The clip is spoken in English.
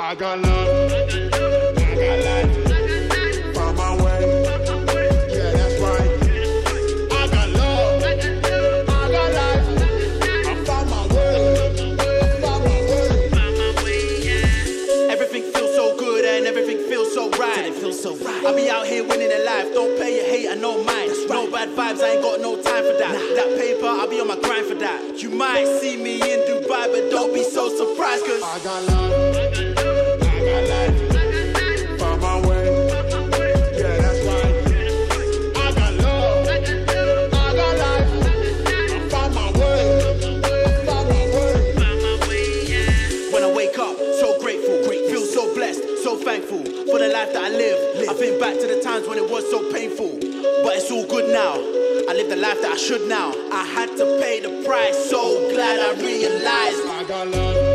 I got love, I got life, found my way, yeah, that's right. I got love, I got life, I found my way, Everything feels so good and everything feels so right. It feels so right. I be out here winning in life, don't pay your hate, I know mine. No bad vibes, I ain't got no time for that. That paper, I'll be on my grind for that. You might see me in Dubai, but don't be so surprised, cause I got love, I got life, found my way, yeah, that's right. I got love, I got life, I found my way, when I wake up, so grateful, feel so blessed, so thankful for the life that I live. I think back to the times when it was so painful, but it's all good now. I live the life that I should now. I had to pay the price, so glad I realized I got love.